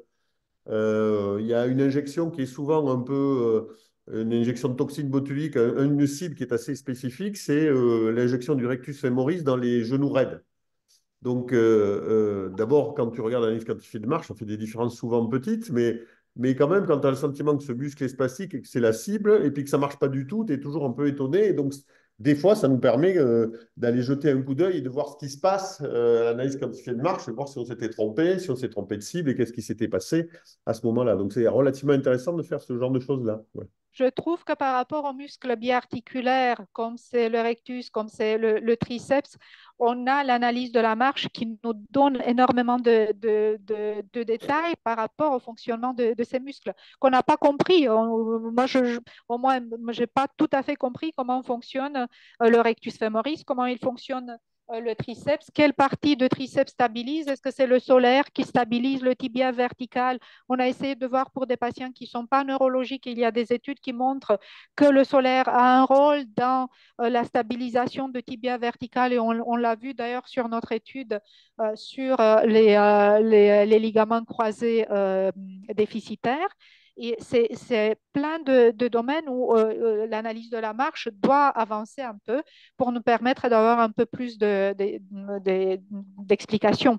euh, il y a une injection qui est souvent un peu euh, une injection de toxine botulique, un- une cible qui est assez spécifique, c'est euh, l'injection du rectus femoris dans les genoux raides. Donc, euh, euh, d'abord, quand tu regardes l'analyse quantifiée de marche, ça fait des différences souvent petites, mais, mais quand même, quand tu as le sentiment que ce muscle est spastique et que c'est la cible, et puis que ça ne marche pas du tout, tu es toujours un peu étonné. Et donc, des fois, ça nous permet euh, d'aller jeter un coup d'œil et de voir ce qui se passe euh, à l'analyse quantifiée de marche, et voir si on s'était trompé, si on s'est trompé de cible et qu'est-ce qui s'était passé à ce moment-là. Donc, c'est relativement intéressant de faire ce genre de choses-là. Ouais. Je trouve que par rapport aux muscles biarticulaires, comme c'est le rectus, comme c'est le, le triceps, on a l'analyse de la marche qui nous donne énormément de, de- de- de détails par rapport au fonctionnement de, de ces muscles qu'on n'a pas compris. On- moi, je, je- au moins, je n'ai pas tout à fait compris comment fonctionne euh, le rectus femoris, comment il fonctionne euh, le triceps, quelle partie de triceps stabilise, est-ce que c'est le solaire qui stabilise le tibia vertical? On a essayé de voir pour des patients qui ne sont pas neurologiques, il y a des études qui montrent que le solaire a un rôle dans euh, la stabilisation de tibia vertical et on, on l'a vu d'ailleurs sur notre étude euh, sur euh, les, euh, les, les, ligaments croisés euh, déficitaires. Et c'est, c'est plein de, de, domaines où euh, l'analyse de la marche doit avancer un peu pour nous permettre d'avoir un peu plus de, de, de, d'explications.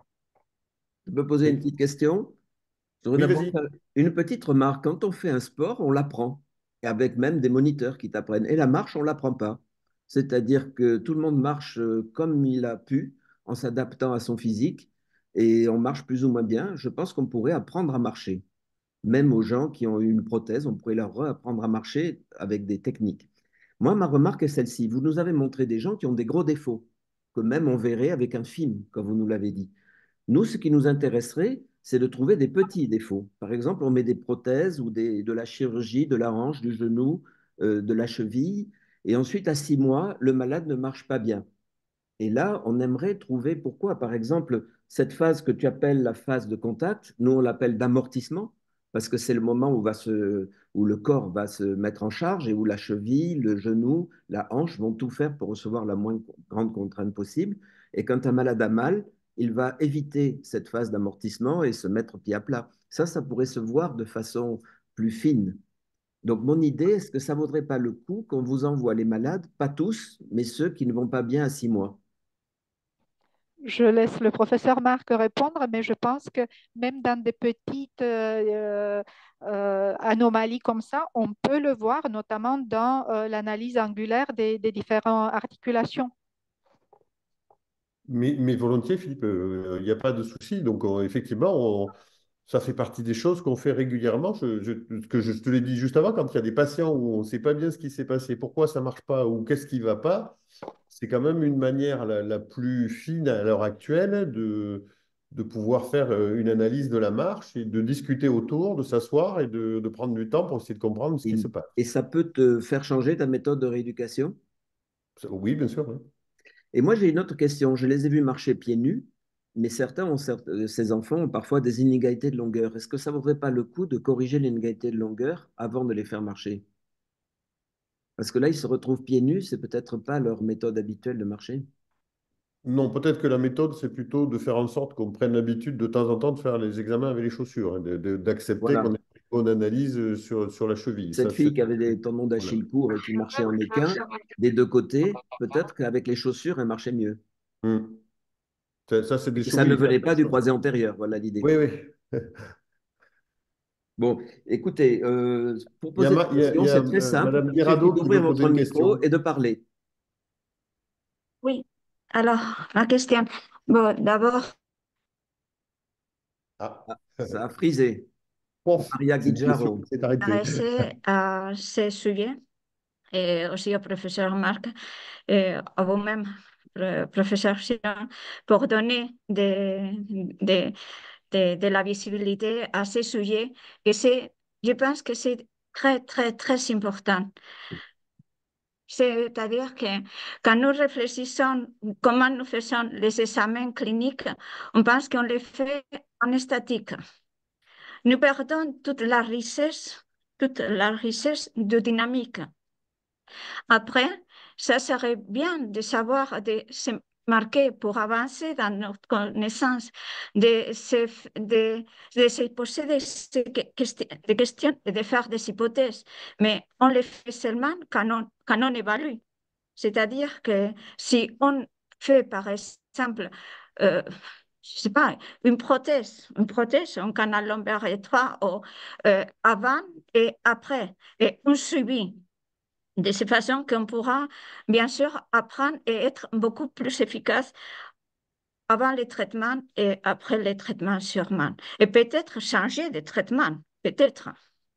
Je peux poser une Oui, petite question? Je voudrais oui, d'abord vas-y. faire une petite remarque. Quand on fait un sport, on l'apprend, et avec même des moniteurs qui t'apprennent. Et la marche, on ne l'apprend pas. C'est-à-dire que tout le monde marche euh, comme il a pu, en s'adaptant à son physique, et on marche plus ou moins bien. Je pense qu'on pourrait apprendre à marcher. Même aux gens qui ont eu une prothèse, on pourrait leur apprendre à marcher avec des techniques. Moi, ma remarque est celle-ci. Vous nous avez montré des gens qui ont des gros défauts, que même on verrait avec un film, comme vous nous l'avez dit. Nous, ce qui nous intéresserait, c'est de trouver des petits défauts. Par exemple, on met des prothèses ou des, de la chirurgie, de la hanche, du genou, euh, de la cheville, et ensuite, à six mois, le malade ne marche pas bien. Et là, on aimerait trouver pourquoi, par exemple, cette phase que tu appelles la phase de contact, nous, on l'appelle d'amortissement, parce que c'est le moment où, va se, où le corps va se mettre en charge et où la cheville, le genou, la hanche vont tout faire pour recevoir la moins grande contrainte possible. Et quand un malade a mal, il va éviter cette phase d'amortissement et se mettre pied à plat. Ça, ça pourrait se voir de façon plus fine. Donc, mon idée, est-ce que ça ne vaudrait pas le coup qu'on vous envoie les malades, pas tous, mais ceux qui ne vont pas bien à six mois? Je laisse le professeur Marc répondre, mais je pense que même dans des petites euh, euh, anomalies comme ça, on peut le voir, notamment dans euh, l'analyse angulaire des, des différentes articulations. Mais, mais volontiers, Philippe, il n'y a pas de souci. Donc, on- effectivement, on- ça fait partie des choses qu'on fait régulièrement. Je, je- ce que je te l'ai dit juste avant, quand il y a des patients où on ne sait pas bien ce qui s'est passé, pourquoi ça ne marche pas ou qu'est-ce qui ne va pas, c'est quand même une manière la, la plus fine à l'heure actuelle de, de pouvoir faire euh, une analyse de la marche et de discuter autour, de s'asseoir et de, de prendre du temps pour essayer de comprendre ce Et, qui se passe. et ça peut te faire changer ta méthode de rééducation. Oui, bien sûr. Oui. Et moi, j'ai une autre question. Je les ai vus marcher pieds nus, mais certains ont, certes- euh, ces enfants ont parfois des inégalités de longueur. Est-ce que ça ne vaudrait pas le coup de corriger l'inégalité de longueur avant de les faire marcher? Parce que là, ils se retrouvent pieds nus, c'est peut-être pas leur méthode habituelle de marcher. Non, peut-être que la méthode, c'est plutôt de faire en sorte qu'on prenne l'habitude de temps en temps de faire les examens avec les chaussures, hein, de- de- d'accepter qu'on Voilà. ait une bonne analyse euh, sur, sur la cheville. Cette Ça, c'est... fille qui avait des tendons Voilà. d'Achille courts et qui marchait en équin, des deux côtés, peut-être qu'avec les chaussures, elle marchait mieux. Hmm. Ça, ça, c'est Et des que ça chevilles ne équestres. venait pas du croisé antérieur, voilà l'idée. Oui, oui. Bon, écoutez, euh, pour Il y a, poser des Ma- il y a- il questions, y a, c'est très euh, simple. Madame Il suffit Guirado qui d'ouvrir veut votre poser une micro question. et de parler. Oui, alors, ma question. Bon, d'abord, Ah, Ah, ça a frisé. Pof, Maria c'est une question Guijarro. qui s'est arrêtée. intéressé à ce sujet. et aussi au professeur Marc et à vous-même, professeur Chiron, pour donner de, de, de, de la visibilité à ces sujets. Et c'est, je pense que c'est très, très, très important. C'est-à-dire que quand nous réfléchissons comment nous faisons les examens cliniques, on pense qu'on les fait en statique. Nous perdons toute la richesse, toute la richesse de dynamique. Après, ça serait bien de savoir, de se marquer pour avancer dans notre connaissance, de se, de, de se poser des, des questions et de faire des hypothèses. Mais on les fait seulement quand on, quand on évalue. C'est-à-dire que si on fait, par exemple, euh, je sais pas, une prothèse, une prothèse, un canal lombaire étroit ou, euh, avant et après, et un suivi, de cette façon qu'on pourra bien sûr apprendre et être beaucoup plus efficace avant les traitements et après les traitements sûrement. Et peut-être changer de traitement, peut-être.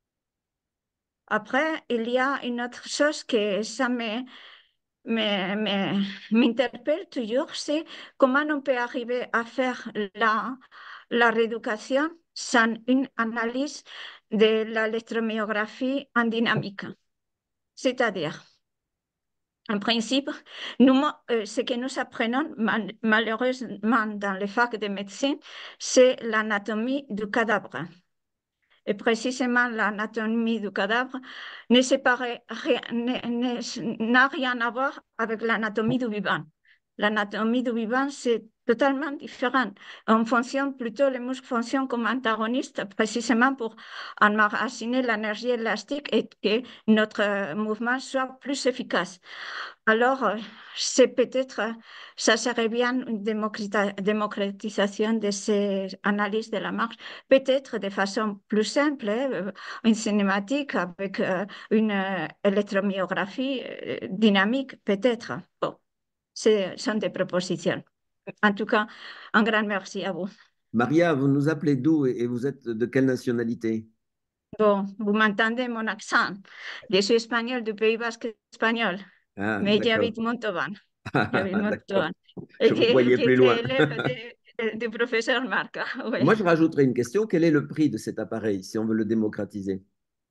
Après, il y a une autre chose que ça me, me, me- m'interpelle toujours, c'est comment on peut arriver à faire la, la rééducation sans une analyse de l'électromyographie en dynamique. C'est-à-dire, en principe, nous, euh, ce que nous apprenons mal- malheureusement dans les facs de médecine, c'est l'anatomie du cadavre. Et précisément, l'anatomie du cadavre ne sépare rien- ne- ne- n'a rien à voir avec l'anatomie du vivant. L'anatomie du vivant, c'est totalement différent. On fonctionne plutôt, les muscles fonctionnent comme antagonistes, précisément pour emmagasiner l'énergie élastique et que notre euh, mouvement soit plus efficace. Alors, euh, c'est peut-être, euh, ça serait bien une démocrata- démocratisation de ces analyses de la marche, peut-être de façon plus simple, hein, euh, une cinématique avec euh, une euh, électromyographie euh, dynamique, peut-être. Bon, ce sont des propositions. En tout cas, un grand merci à vous. Maria, vous nous appelez d'où et et vous êtes de quelle nationalité? Bon, vous m'entendez mon accent. Je suis espagnole du Pays Basque espagnol, Ah, mais d'accord. j'habite Montauban. J'habite Ah, Montauban. d'accord. Et Je vous qui, voyais qui plus était loin. élève de- de- du professeur Marc. Oui. Moi, je rajouterais une question. Quel est le prix de cet appareil si on veut le démocratiser?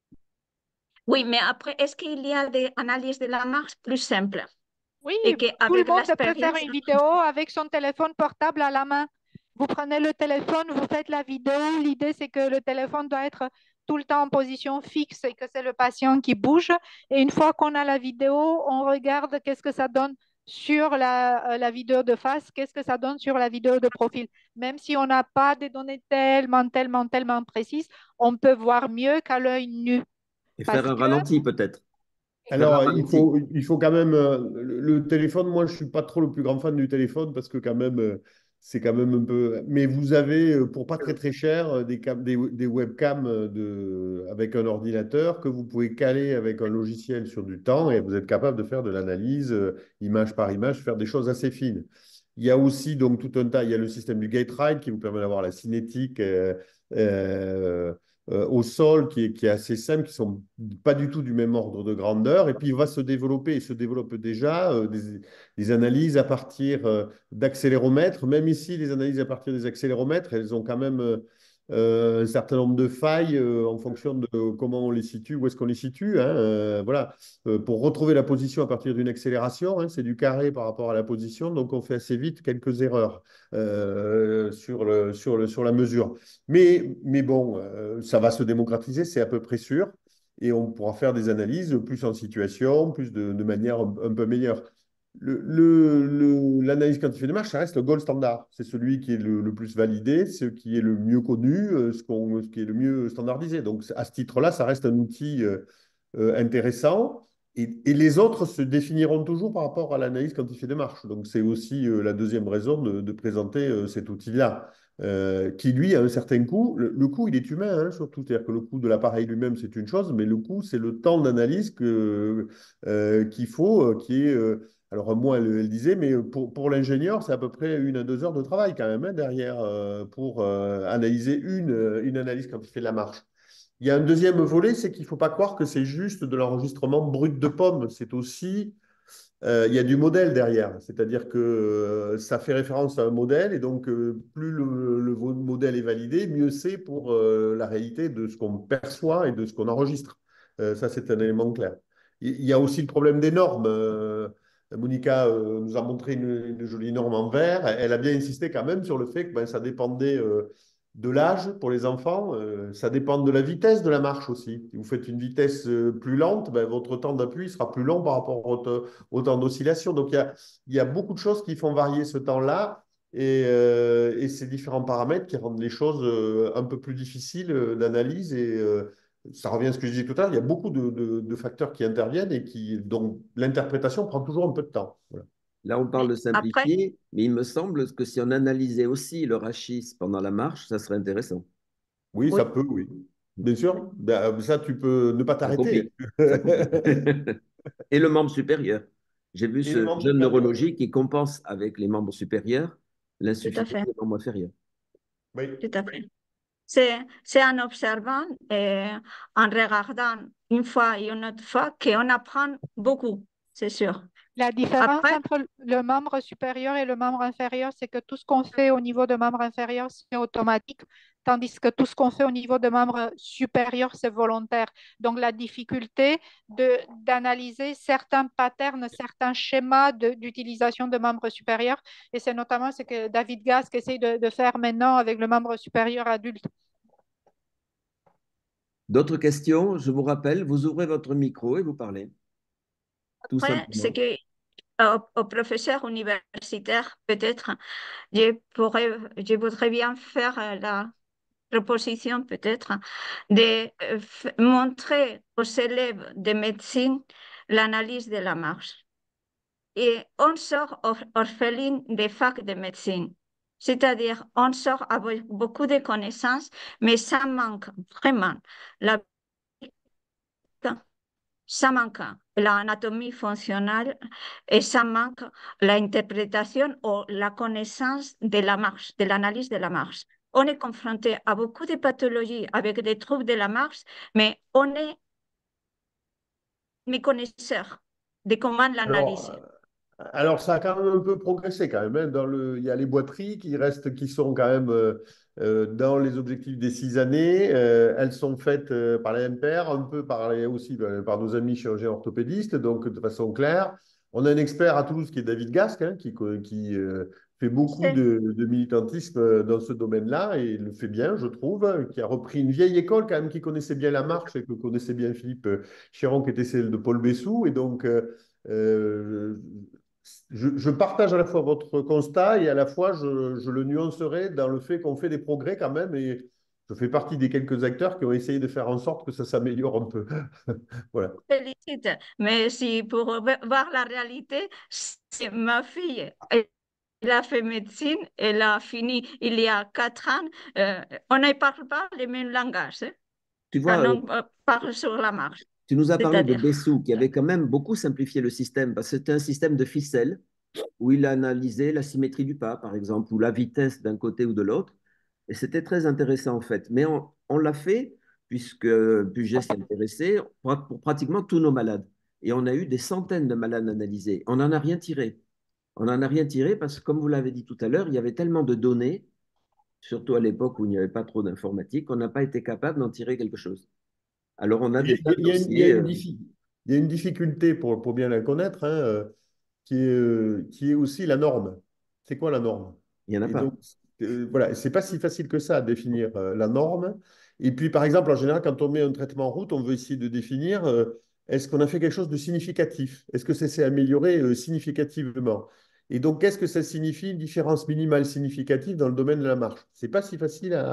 Oui, mais après, est-ce qu'il y a des analyses de la marche plus simples Oui, et tout le qu'avec monde peut faire l'expérience, une vidéo avec son téléphone portable à la main. Vous prenez le téléphone, vous faites la vidéo. L'idée, c'est que le téléphone doit être tout le temps en position fixe et que c'est le patient qui bouge. Et une fois qu'on a la vidéo, on regarde qu'est-ce que ça donne sur la, euh, la vidéo de face, qu'est-ce que ça donne sur la vidéo de profil. Même si on n'a pas des données tellement, tellement, tellement précises, on peut voir mieux qu'à l'œil nu. Et faire Parce un que, ralenti peut-être. Faire un Alors, il ralenti. faut, il faut quand même. euh, Le, le téléphone, moi, je suis pas trop le plus grand fan du téléphone parce que, quand même, euh, c'est quand même un peu. Mais vous avez, euh, pour pas très très cher, euh, des, cam- des, des webcams euh, de, avec un ordinateur que vous pouvez caler avec un logiciel sur du temps et vous êtes capable de faire de l'analyse, euh, image par image, faire des choses assez fines. Il y a aussi donc tout un tas. Il y a le système du gate ride qui vous permet d'avoir la cinétique. euh, euh, euh, au sol qui est, qui est assez simple, qui sont pas du tout du même ordre de grandeur. Et puis, il va se développer, et se développe déjà euh, des, des analyses à partir euh, d'accéléromètres. Même ici, les analyses à partir des accéléromètres, elles ont quand même euh, euh, un certain nombre de failles euh, en fonction de comment on les situe, où est-ce qu'on les situe. Hein, euh, voilà. Euh, pour retrouver la position à partir d'une accélération, hein, c'est du carré par rapport à la position, donc on fait assez vite quelques erreurs euh, sur le, sur le, sur la mesure. Mais, mais bon, euh, ça va se démocratiser, c'est à peu près sûr. Et on pourra faire des analyses plus en situation, plus de, de manière un, un peu meilleure. Le, le- le- l'analyse quantifiée de marche, ça reste le gold standard. C'est celui qui est le, le plus validé, ce qui est le mieux connu, euh, ce, qu'on- ce qui est le mieux standardisé. Donc, à ce titre-là, ça reste un outil euh, euh, intéressant. Et, et les autres se définiront toujours par rapport à l'analyse quantifiée de marche. Donc, c'est aussi euh, la deuxième raison de, de présenter euh, cet outil-là, euh, qui, lui, a un certain coût. Le, le coût, il est humain, hein, surtout. C'est-à-dire que le coût de l'appareil lui-même, c'est une chose, mais le coût, c'est le temps d'analyse que, euh, qu'il faut, euh, qui est... euh, alors, moi, elle, elle disait, mais pour, pour l'ingénieur, c'est à peu près une à deux heures de travail quand même, hein, derrière, euh, pour euh, analyser une, une analyse quantifiée de la marche. Il y a un deuxième volet, c'est qu'il ne faut pas croire que c'est juste de l'enregistrement brut de pommes. C'est aussi, euh, il y a du modèle derrière. C'est-à-dire que euh, ça fait référence à un modèle et donc euh, plus le, le modèle est validé, mieux c'est pour euh, la réalité de ce qu'on perçoit et de ce qu'on enregistre. Euh, ça, c'est un élément clair. Il y a aussi le problème des normes. Euh, Monica euh, nous a montré une, une, jolie norme en vert. Elle a bien insisté quand même sur le fait que ben, ça dépendait euh, de l'âge pour les enfants. Euh, ça dépend de la vitesse de la marche aussi. Si vous faites une vitesse euh, plus lente, ben, votre temps d'appui sera plus long par rapport au, au temps d'oscillation. Donc il y a, il y a beaucoup de choses qui font varier ce temps-là. Et, euh, et ces différents paramètres qui rendent les choses euh, un peu plus difficiles euh, d'analyse et euh, ça revient à ce que je disais tout à l'heure, il y a beaucoup de, de- de facteurs qui interviennent et qui, dont l'interprétation prend toujours un peu de temps. Voilà. Là, on parle de Après, simplifier, mais il me semble que si on analysait aussi le rachis pendant la marche, ça serait intéressant. Oui, ça oui, peut, oui. Bien sûr. Ben, ça, tu peux ne pas Ça t'arrêter. complique. Ça complique. Et le membre supérieur. J'ai vu Et les ce membres jeune supérieurs. neurologie qui compense avec les membres supérieurs tout à l'insuffisance fait, des membres inférieurs. Oui. tout à fait. C'est, c'est en observant et en regardant une fois et une autre fois qu'on apprend beaucoup, c'est sûr. La différence Après, entre le membre supérieur et le membre inférieur, c'est que tout ce qu'on fait au niveau de membre inférieur, c'est automatique, tandis que tout ce qu'on fait au niveau de membre supérieur, c'est volontaire. Donc, la difficulté de, d'analyser certains patterns, certains schémas de- d'utilisation de membres supérieurs, et c'est notamment ce que David Gasque essaie de, de faire maintenant avec le membre supérieur adulte. D'autres questions? Je vous rappelle, vous ouvrez votre micro et vous parlez, tout après, c'est simplement. que euh, au professeur universitaire, peut-être, je pourrais, je voudrais bien faire euh, la proposition, peut-être, de euh, f- montrer aux élèves de médecine l'analyse de la marche. Et on sort or- orpheline des facs de médecine. C'est-à-dire, on sort avec beaucoup de connaissances, mais ça manque vraiment la, ça manque l'anatomie fonctionnelle et ça manque l'interprétation ou la connaissance de la marche, de l'analyse de la marche. On est confronté à beaucoup de pathologies avec des troubles de la marche, mais on est méconnaisseur de comment Alors, l'analyser. Alors, ça a quand même un peu progressé quand même, hein. Dans le, il y a les boiteries qui restent, qui sont quand même euh, euh, dans les objectifs des six années. Euh, elles sont faites euh, par les M P R, un peu par les- aussi euh, par nos amis chirurgiens orthopédistes, donc de façon claire. On a un expert à Toulouse qui est David Gasque, hein, qui, co- qui euh, fait beaucoup C'est de, de militantisme euh, dans ce domaine-là et il le fait bien, je trouve, hein, qui a repris une vieille école quand même qui connaissait bien la marche et que connaissait bien Philippe euh, Chiron, qui était celle de Paul Bessou. Et donc, euh, euh, je, je partage à la fois votre constat et à la fois je, je le nuancerai dans le fait qu'on fait des progrès quand même et je fais partie des quelques acteurs qui ont essayé de faire en sorte que ça s'améliore un peu. Voilà. félicite, mais si pour voir la réalité, c'est ma fille. Elle a fait médecine, elle a fini il y a quatre ans. Euh, on ne parle pas le même langage, hein, Tu quand vois, euh, on euh, parle sur la marche. tu nous as parlé de C'est-à-dire, Bessou, qui avait quand même beaucoup simplifié le système, parce que c'était un système de ficelles où il a analysé la symétrie du pas, par exemple, ou la vitesse d'un côté ou de l'autre. Et c'était très intéressant, en fait. Mais on, on l'a fait, puisque Puget s'est intéressé, pour, pour pratiquement tous nos malades. Et on a eu des centaines de malades analysés. On n'en a rien tiré. On n'en a rien tiré parce que, comme vous l'avez dit tout à l'heure, il y avait tellement de données, surtout à l'époque où il n'y avait pas trop d'informatique, qu'on n'a pas été capable d'en tirer quelque chose. Alors, on a Il y a, des tas de il y a une, il y a dossiers. une euh, diffi- il y a une difficulté pour, pour bien la connaître, hein, euh, qui est, euh, qui est aussi la norme. C'est quoi la norme? il n'y en a Et pas. donc, euh, voilà, c'est pas si facile que ça à définir euh, la norme. Et puis, par exemple, en général, quand on met un traitement en route, on veut essayer de définir euh, est-ce qu'on a fait quelque chose de significatif? Est-ce que ça s'est amélioré euh, significativement? Et donc, qu'est-ce que ça signifie, une différence minimale significative dans le domaine de la marche? C'est pas si facile à,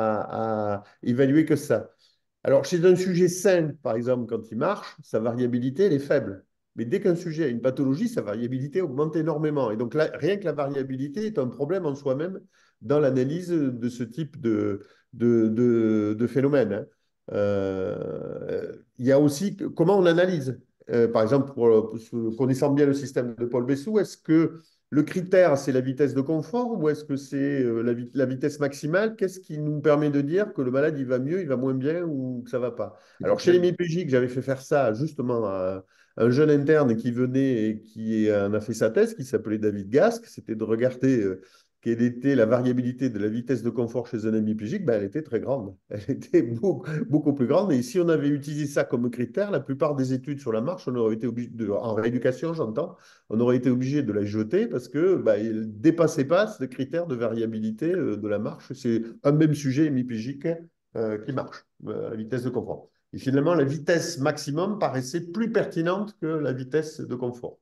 à à évaluer que ça. Alors, chez un sujet sain, par exemple, quand il marche, sa variabilité, elle est faible. Mais dès qu'un sujet a une pathologie, sa variabilité augmente énormément. Et donc, là, rien que la variabilité est un problème en soi-même dans l'analyse de ce type de, de, de, de phénomène, hein. Euh, il y a aussi comment on analyse. euh, par exemple, pour, pour- connaissant bien le système de Paul Bessou, est-ce que le critère, c'est la vitesse de confort ou est-ce que c'est euh, la, vi- la vitesse maximale? Qu'est-ce qui nous permet de dire que le malade, il va mieux, il va moins bien ou que ça va pas? C'est Alors, pour chez ça les que- MIPJ, que j'avais fait faire ça justement à un jeune interne qui venait et qui en a fait sa thèse, qui s'appelait David Gasque, c'était de regarder euh, quelle était la variabilité de la vitesse de confort chez un hémiplégique. Ben, elle était très grande. Elle était beaucoup, beaucoup plus grande. Et si on avait utilisé ça comme critère, la plupart des études sur la marche, on aurait été obligé de, en rééducation, j'entends, on aurait été obligé de la jeter parce que ben, il ne dépassait pas ce critère de variabilité euh, de la marche. C'est un même sujet hémiplégique euh, qui marche, euh, la vitesse de confort. Et finalement, la vitesse maximum paraissait plus pertinente que la vitesse de confort.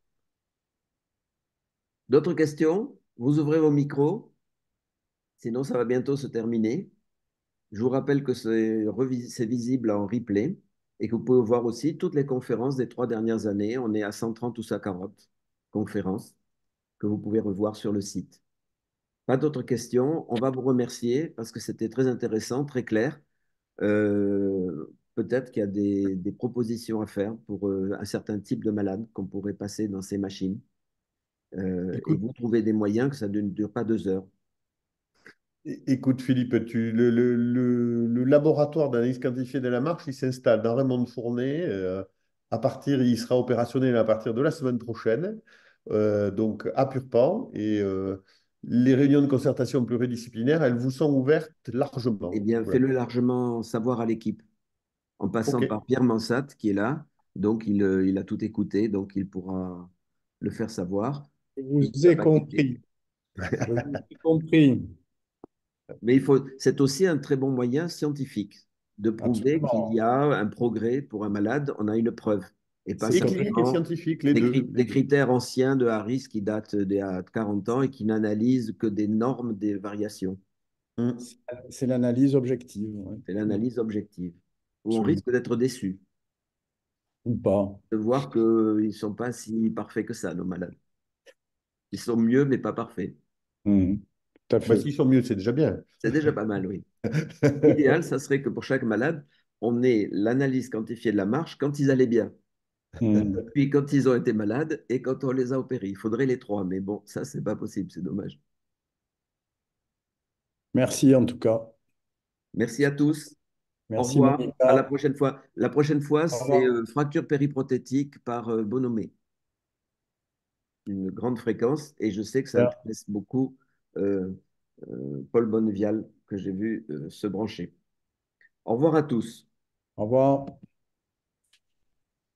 D'autres questions? Vous ouvrez vos micros, sinon ça va bientôt se terminer. Je vous rappelle que c'est revis- c'est visible en replay et que vous pouvez voir aussi toutes les conférences des trois dernières années. On est à cent trente ou cent quarante conférences que vous pouvez revoir sur le site. Pas d'autres questions. On va vous remercier parce que c'était très intéressant, très clair. Euh, peut-être qu'il y a des, des propositions à faire pour euh, un certain type de malade qu'on pourrait passer dans ces machines. Euh, et Écoute, vous trouvez des moyens que ça ne dure pas deux heures. Écoute, Philippe, tu, le, le- le- le laboratoire d'analyse quantifiée de la marche, il s'installe dans Raymond Fournet. Euh, à partir, il sera opérationnel à partir de la semaine prochaine, euh, donc à Purpan. Et euh, les réunions de concertation pluridisciplinaires, elles vous sont ouvertes Eh largement. bien, Voilà. fais-le largement savoir à l'équipe en passant OK. par Pierre Mansat qui est là. Donc, il, euh, il a tout écouté, donc il pourra le faire savoir. Je Il vous ne va ai pas quitter. compris. Je vous ai compris. Mais il faut, c'est aussi un très bon moyen scientifique de prouver qu'il y Absolument. a un progrès pour un malade. On a une preuve et pas Et clinique et simplement scientifique, les des, deux. cri- Les des deux. critères anciens de Harris qui datent d'il y a quarante ans et qui n'analysent que des normes des variations. Hum. C'est c'est l'analyse objective. Ouais. C'est l'analyse objective. Où on Absolument. risque d'être déçu, Ou pas. de voir qu'ils ne sont pas si parfaits que ça, nos malades. Ils sont mieux, mais pas parfaits. Mhm. Tout à Bah, fait. s'ils sont mieux, c'est déjà bien. C'est déjà pas mal, oui. L'idéal, ça serait que pour chaque malade, on ait l'analyse quantifiée de la marche quand ils allaient bien, Mhm. puis quand ils ont été malades et quand on les a opérés. Il faudrait les trois, mais bon, ça, c'est pas possible, c'est dommage. Merci en tout cas. Merci à tous. Au Merci revoir. À la Monica. prochaine fois. La prochaine fois, Au c'est revoir. euh, fracture périprothétique par euh, Bonomé, une grande fréquence, et je sais que ça Bien. intéresse beaucoup euh, euh, Paul Bonnevial, que j'ai vu euh, se brancher. Au revoir à tous. Au revoir.